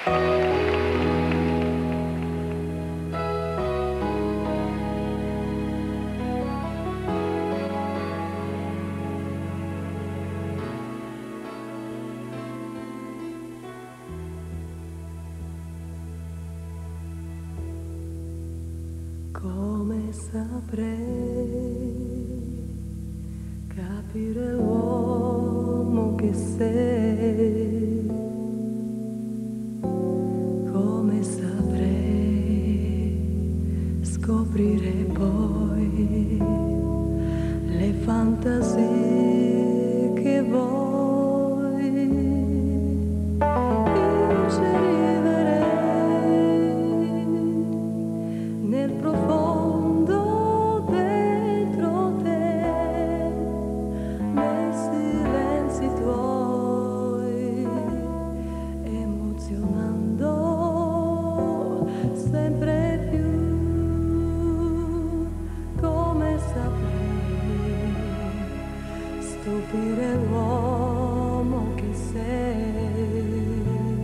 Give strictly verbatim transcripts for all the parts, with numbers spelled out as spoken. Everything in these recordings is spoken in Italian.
Come saprei capire l'uomo che sei? Come saprei scoprire poi le fantasie che vuoi? Io ci arriverei nel profondo dentro te, nei silenzi tuoi, emozionando sempre più. Come saprei stupire l'uomo che sei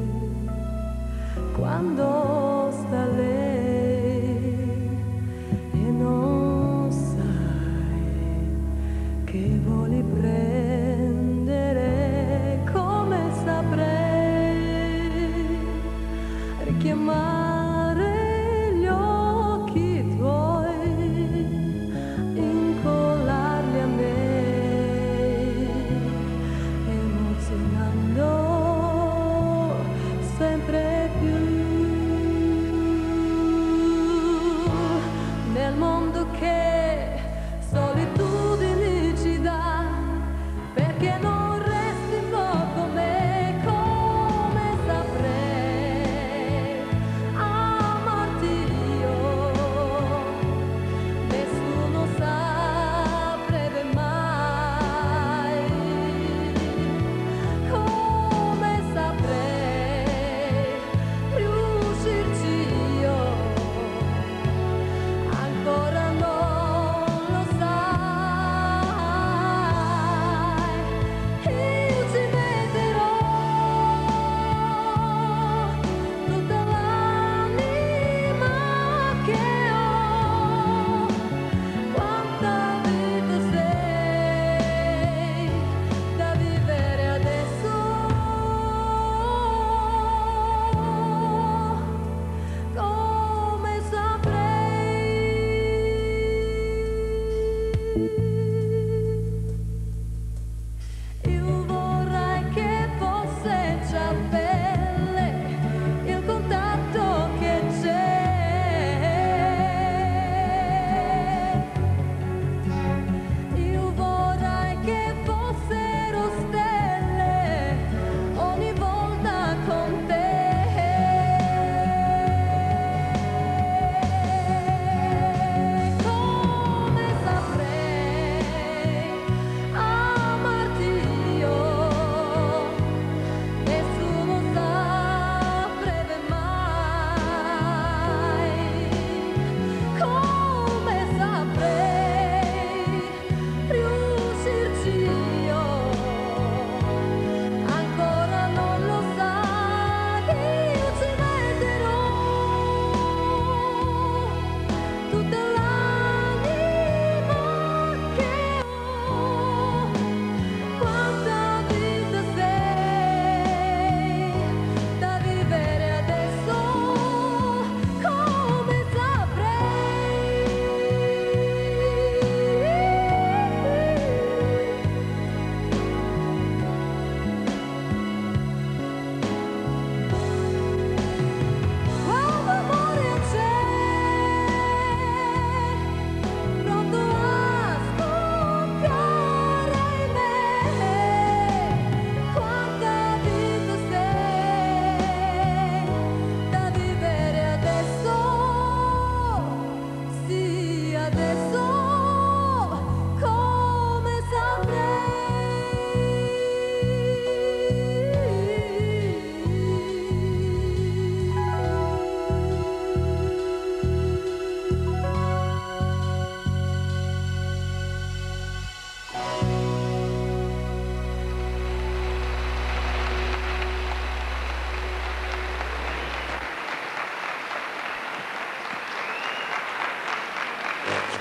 quando sta lei e non sai che voli prendere. Come saprei richiamare gli occhi tuoi, incollarli a me, emozionando sempre più. Nel mondo che solitudine ci dà, perché non resti un po' con me? Come saprei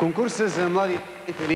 Конкурсът за младите